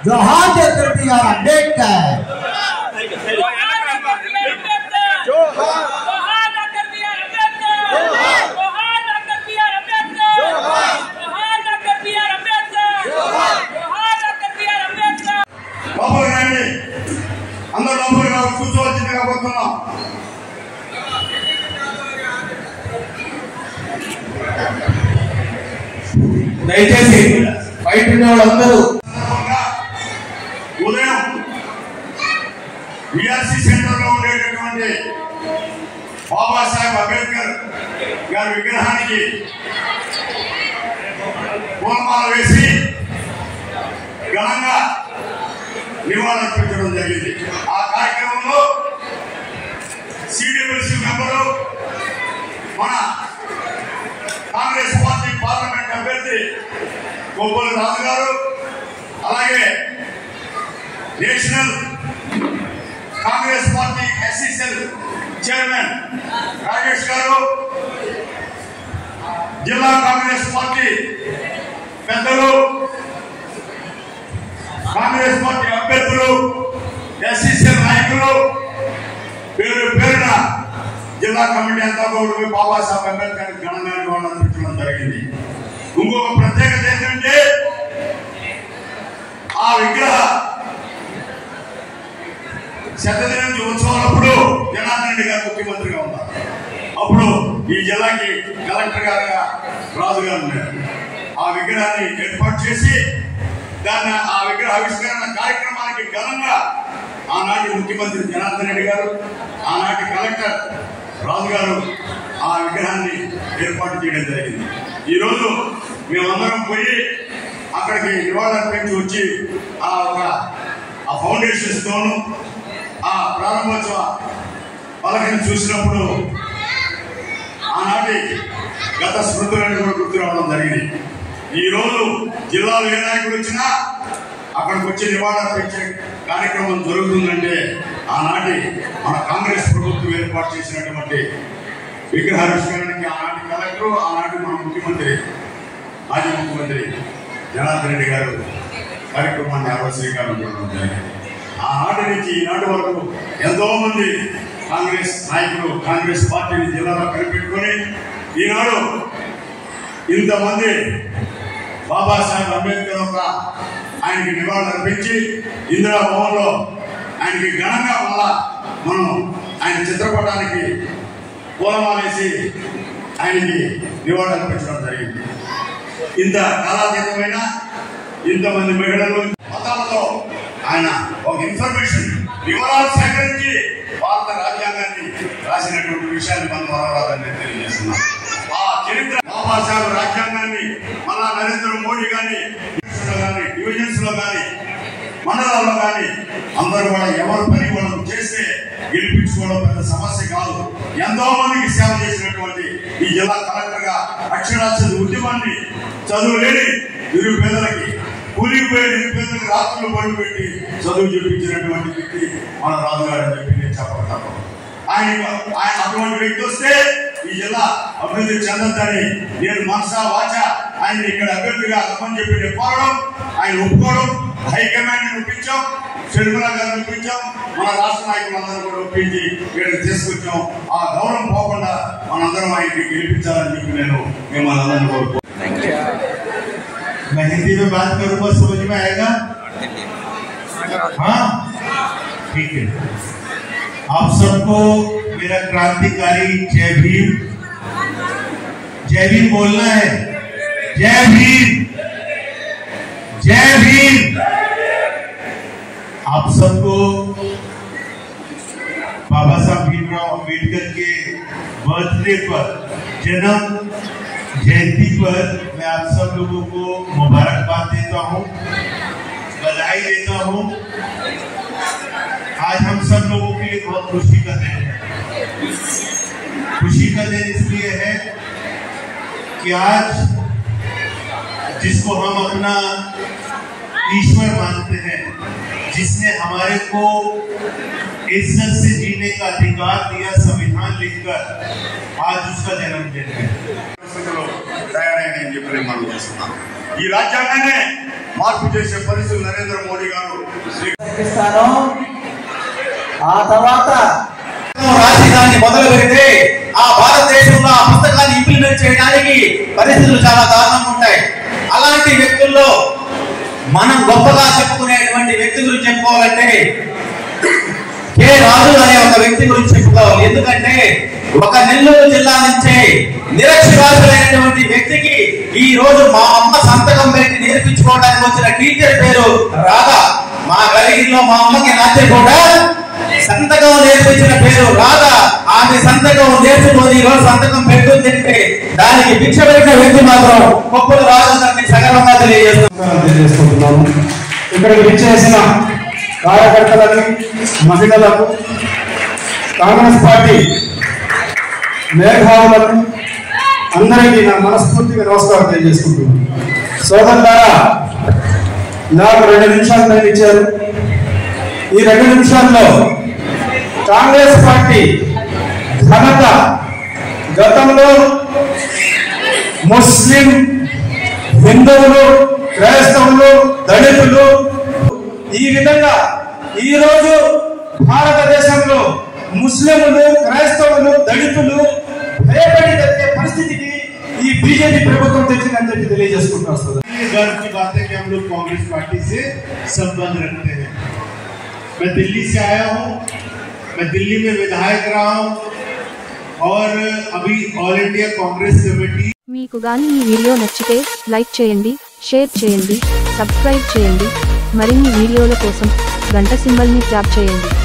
जोहार doctor B are Ambedkar. దయచేసి బయట ఉన్న వాళ్ళందరూ ఉదయం బిఆర్సి సెంటర్ లో ఉండేటటువంటి బాబాసాహెబ్ అంబేద్కర్ గారి విగ్రహానికి పూలమాల వేసి ఘనంగా నివాళులర్పించడం జరిగింది। ఆ కార్యక్రమంలో సిడిఎంఎల్సి మెంబరు మన కాంగ్రెస్ పార్టీ పార్లమెంట్ అభ్యర్థి కొబ్బరి రాజు గారు, అలాగే national congress party S C cell chairman Rajesh గారు, జిల్లా కాంగ్రెస్ పార్టీ పెద్దలు, కాంగ్రెస్ పార్టీ అభ్యర్థులు, ఎస్సీసెల్ నాయకులు పేరు పేరున జిల్లా కమిటీ అంతా కూడా బాబాసాహెబ్ అంబేద్కర్ ఘనంగా నివాళులర్పించడం జరిగింది। ఇంకొక ప్రత్యేకత ఏంటంటే ఆ విగ్రహ శతదినం ఉత్సవాలప్పుడు జనార్దన్ రెడ్డి గారు ముఖ్యమంత్రిగా ఉన్నారు। అప్పుడు ఈ జిల్లాకి కలెక్టర్ గారుగా రాజు గారు ఉన్నారు। ఆ విగ్రహాన్ని ఏర్పాటు చేసి దాన్ని ఆ విగ్రహ ఆవిష్కరణ కార్యక్రమానికి ఘనంగా ఆనాటి ముఖ్యమంత్రి జనార్దన్ రెడ్డి గారు, ఆనాటి కలెక్టర్ రాజు గారు ఆ విగ్రహాన్ని ఏర్పాటు చేయడం జరిగింది। ఈ రోజు మేమందరం పోయి అక్కడికి నివాళులర్పించి వచ్చి ఆ ఫౌండేషన్స్ తోను ఆ ప్రారంభోత్సవ పలకని చూసినప్పుడు ఆనాటి గత స్మృతులను కూడా గుర్తు రావడం జరిగింది। ఈ రోజు జిల్లాలో ఏ నాయకుడు వచ్చినా అక్కడికి వచ్చి నివాళులర్పించే కార్యక్రమం జరుగుతుందంటే ఆనాటి మన కాంగ్రెస్ ప్రభుత్వం ఏర్పాటు చేసినటువంటి విగ్రహావిష్కరణకి ఆనాటి కలెక్టర్, ఆనాటి మన ముఖ్యమంత్రి మాజీ ముఖ్యమంత్రి జనార్దన్ రెడ్డి గారు కార్యక్రమాన్ని శ్రీకారం చుట్టడం జరిగింది। ఆనాటి నుంచి ఈనాటి వరకు ఎంతో మంది కాంగ్రెస్ నాయకులు కాంగ్రెస్ పార్టీని జిల్లాలో కనిపెట్టుకొని ఈనాడు ఇంతమంది బాబాసాహెబ్ అంబేద్కర్ ఆయనకి నివాళులర్పించి ఇందిరా భవన్ లో ఆయనకి ఘనంగా మళ్ళా మనం ఆయన చిత్రపటానికి పూలమాలేసి ఆయనకి నివాళులర్పించడం జరిగింది। ఇంత కాలాతీతమైన ఇంతమంది మహిళలు మతాలతో ఆయన ఒక ఇన్ఫర్మేషన్ వివరాలు సేకరించి భారత రాజ్యాంగాన్ని రాసినటువంటి విషయాన్ని మనం మరవరాదని తెలియజేస్తున్నాం। ఆ చరిత్ర బాబాసాహెబ్ రాజ్యాంగాన్ని మన నరేంద్ర మోడీ గాని డివిజన్స్ లో గాని మండలాల్లో గాని అందరూ కూడా ఎవరు పని వాళ్ళు చేస్తే గెలిపించుకోవడం పెద్ద సమస్య కాదు। ఎంతో మందికి సేవ చేసినటువంటి ఈ జిల్లా కలెక్టర్ గా అక్షరాస్యత ఉద్యమాన్ని చదువు లేని నిరుపేదలకి కూలిపోయే నిరుపేదలకు రాత్రులు పళ్ళు పెట్టి చదువు చెప్పించినటువంటి వ్యక్తి మన రాజుగారు అని చెప్పి నేను చెప్పగలను। ఆయన అటువంటి వ్యక్తి వస్తే ఈ జిల్లా అభివృద్ధి చెందొద్దని నేను మనసా వాచ ఆయన ఇక్కడ అభ్యర్థిగా అర్థమని చెప్పి నేను కోరడం, ఆయన ఒప్పుకోవడం, హైకమాండ్ ఒప్పించాం, షర్మిలా గారిని ఒప్పించాం, మన రాష్ట్ర నాయకులందరూ కూడా ఒప్పించి ఇక్కడికి తీసుకొచ్చాం। ఆ గౌరవం పోకుండా మనందరం ఆయనకి గెలిపించాలని చెప్పి నేను మిమ్మల్ని అందరినీ కోరుకుంటున్నాను। मैं हिंदी में बात करूंगा, समझ में आएगा? हाँ ठीक है। आप सबको मेरा क्रांतिकारी जय भीम। जय भीम बोलना है। जय भीम, जय भीम। आप सबको बाबा साहब भीमराव अम्बेडकर के बर्थडे पर, जन्म जयंती पर मैं आप सब लोगों को मुबारकबाद देता हूँ, बधाई देता हूँ। आज हम सब लोगों के लिए बहुत खुशी का दिन है। खुशी का दिन इसलिए है कि आज जिसको हम अपना ईश्वर मानते हैं, जिसने हमारे को इज्जत से जीने का अधिकार दिया संविधान लिखकर, आज उसका जन्मदिन है। ఈ రాజ్యాంగాన్ని మార్పు చేసే పరిస్థితులు నరేంద్ర మోడీ గారు ఇస్తాను. ఆ తర్వాత రాజధాని మొదలు పెడితే ఆ భారతదేశంలో ఆ పుస్తకాన్ని ఇంప్లిమెంట్ చేయడానికి పరిస్థితులు చాలా దారుణంగా ఉంటాయి. అలాంటి వ్యక్తుల్లో మనం గొప్పగా చెప్పుకునేటువంటి వ్యక్తి గురించి చెప్పుకోవాలంటే కె రాజు అనే ఒక వ్యక్తి గురించి చెప్పుకోవాలి. ఎందుకంటే ఒక నెల్లూరు జిల్లా నుంచే నిరక్షరాస్యులైనటువంటి వ్యక్తికి ఈ రోజు మా అమ్మ సంతకం పెట్టి నేర్పించుకోవడానికి వచ్చిన టీచర్ పేరు రాధా. మా గలిగిలో మా అమ్మకి రాత్రి కూడా సంతకం నేర్పించిన పేరు రాధా. ఆమె సంతకం నేర్చుకొని ఈ రోజు సంతకం పెడుతుందంటే దానికి భిక్ష పెట్టిన వ్యక్తి మాత్రం కొప్పులు రాజు గారిని సగర్వంగా తెలియజేస్తున్నాము. ఇక్కడికి విచ్చేసిన కార్యకర్తలకు, మహిళలకు, కాంగ్రెస్ పార్టీ మేధావులకు అందరికీ నా మనస్ఫూర్తిగా నమస్కారం తెలియజేసుకుంటున్నాను. సోదరులారా, నాకు 2 నిమిషాలు టైం ఇచ్చారు. ఈ 2 నిమిషాల్లో కాంగ్రెస్ పార్టీ ఘనత, గతంలో ముస్లిం, హిందువులు, క్రైస్తవులు, దళితులు ఈ విధంగా ఈరోజు భారతదేశంలో ముస్లింలు, క్రైస్తవులు, దళితులు భయపడి జరిగే పరిస్థితికి ఈ बीजेपी ప్రభుత్వం తెచ్చిందని చెప్పి తెలియజేసుకుంటున్నాం. गर्व की बात है कि हम लोग कांग्रेस पार्टी से संबंध रखते हैं। मैं दिल्ली से आया हूँ, मैं दिल्ली में विधायक रहा हूँ और अभी ऑल इंडिया कांग्रेस कमेटी। మీకు గాని ఈ వీడియో నచ్చితే లైక్ చేయండి, షేర్ చేయండి, సబ్స్క్రైబ్ చేయండి. మరిన్ని వీడియోల కోసం గంట సింబల్ ని ట్యాప్ చేయండి.